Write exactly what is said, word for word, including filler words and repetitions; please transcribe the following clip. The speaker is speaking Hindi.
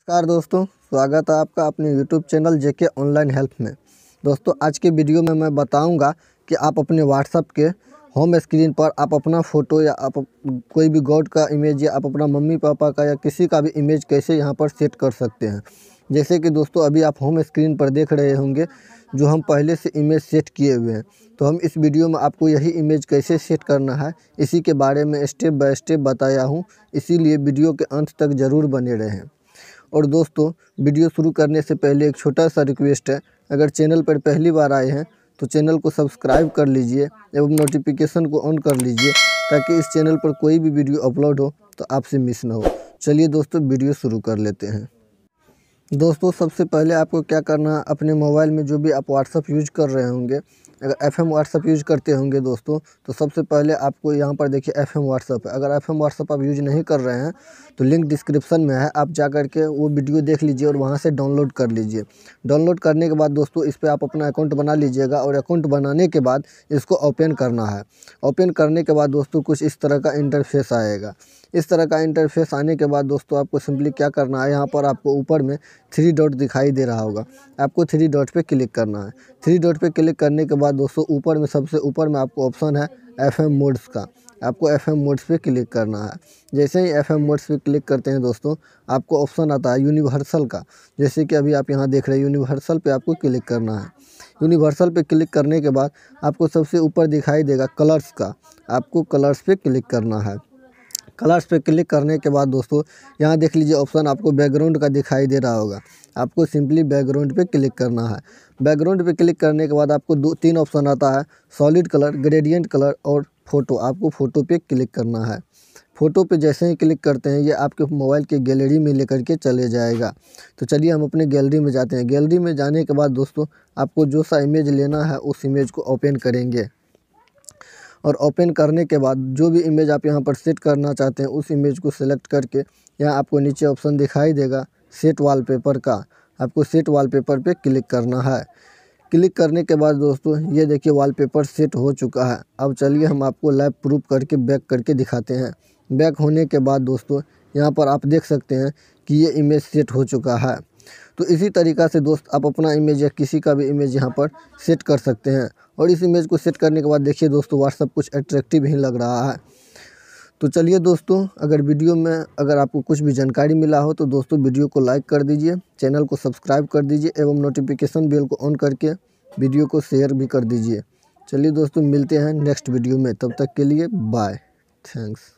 नमस्कार दोस्तों, स्वागत है आपका अपने YouTube channel JK online help में। दोस्तों आज के वीडियो में मैं बताऊंगा कि आप अपने व्हाट्सएप के होम स्क्रीन पर आप अपना फ़ोटो या आप कोई भी गॉड का इमेज या आप अपना मम्मी पापा का या किसी का भी इमेज कैसे यहां पर सेट कर सकते हैं। जैसे कि दोस्तों अभी आप होम स्क्रीन पर देख रहे होंगे जो हम पहले से इमेज सेट किए हुए हैं, तो हम इस वीडियो में आपको यही इमेज कैसे सेट करना है इसी के बारे में स्टेप बाय स्टेप बताया हूँ, इसीलिए वीडियो के अंत तक ज़रूर बने रहें। और दोस्तों वीडियो शुरू करने से पहले एक छोटा सा रिक्वेस्ट है, अगर चैनल पर पहली बार आए हैं तो चैनल को सब्सक्राइब कर लीजिए एवं नोटिफिकेशन को ऑन कर लीजिए ताकि इस चैनल पर कोई भी वीडियो अपलोड हो तो आपसे मिस ना हो। चलिए दोस्तों वीडियो शुरू कर लेते हैं। दोस्तों सबसे पहले आपको क्या करना है, अपने मोबाइल में जो भी आप व्हाट्सअप यूज कर रहे होंगे, अगर एफ एम व्हाट्सअप यूज करते होंगे दोस्तों, तो सबसे पहले आपको यहाँ पर देखिए एफ एम व्हाट्सअप है। अगर एफ एम व्हाट्सअप आप यूज नहीं कर रहे हैं तो लिंक डिस्क्रिप्शन में है, आप जा कर के वो वीडियो देख लीजिए और वहाँ से डाउनलोड कर लीजिए। डाउनलोड करने के बाद दोस्तों इस पर आप अपना अकाउंट बना लीजिएगा और अकाउंट बनाने के बाद इसको ओपन करना है। ओपन करने के बाद दोस्तों कुछ इस तरह का इंटरफेस आएगा। इस तरह का इंटरफेस आने के बाद दोस्तों आपको सिंपली क्या करना है, यहाँ पर आपको ऊपर में थ्री डॉट दिखाई दे रहा होगा, आपको थ्री डॉट पे क्लिक करना है। थ्री डॉट पे क्लिक करने के बाद दोस्तों ऊपर में सबसे ऊपर में आपको ऑप्शन है एफ एम मोड्स का, आपको एफ एम मोड्स पे क्लिक करना है। जैसे ही एफ एम मोड्स पे क्लिक करते हैं दोस्तों आपको ऑप्शन आता है यूनिवर्सल का, जैसे कि अभी आप यहाँ देख रहे हैं यूनिवर्सल पे आपको क्लिक करना है। यूनिवर्सल पे क्लिक करने के बाद आपको सबसे ऊपर दिखाई देगा कलर्स का, आपको कलर्स पे क्लिक करना है। कलर्स पे क्लिक करने के बाद दोस्तों यहाँ देख लीजिए ऑप्शन आपको बैकग्राउंड का दिखाई दे रहा होगा, आपको सिंपली बैकग्राउंड पे क्लिक करना है। बैकग्राउंड पे क्लिक करने के बाद आपको दो तीन ऑप्शन आता है, सॉलिड कलर, ग्रेडियंट कलर और फोटो, आपको फ़ोटो पे क्लिक करना है। फ़ोटो पे जैसे ही क्लिक करते हैं ये आपके मोबाइल के गैलरी में लेकर के चले जाएगा। तो चलिए हम अपने गैलरी में जाते हैं। गैलरी में जाने के बाद दोस्तों आपको जो सा इमेज लेना है उस इमेज को ओपन करेंगे और ओपन करने के बाद जो भी इमेज आप यहाँ पर सेट करना चाहते हैं उस इमेज को सिलेक्ट करके यहाँ आपको नीचे ऑप्शन दिखाई देगा सेट वॉलपेपर का, आपको सेट वॉलपेपर पे क्लिक करना है। क्लिक करने के बाद दोस्तों ये देखिए वॉलपेपर सेट हो चुका है। अब चलिए हम आपको लाइव प्रूफ करके बैक करके दिखाते हैं। बैक होने के बाद दोस्तों यहाँ पर आप देख सकते हैं कि ये इमेज सेट हो चुका है। तो इसी तरीक़ा से दोस्त आप अपना इमेज या किसी का भी इमेज यहाँ पर सेट कर सकते हैं। और इस इमेज को सेट करने के बाद देखिए दोस्तों व्हाट्सएप कुछ अट्रैक्टिव ही लग रहा है। तो चलिए दोस्तों अगर वीडियो में अगर आपको कुछ भी जानकारी मिला हो तो दोस्तों वीडियो को लाइक कर दीजिए, चैनल को सब्सक्राइब कर दीजिए एवं नोटिफिकेशन बेल को ऑन करके वीडियो को शेयर भी कर दीजिए। चलिए दोस्तों मिलते हैं नेक्स्ट वीडियो में, तब तक के लिए बाय, थैंक्स।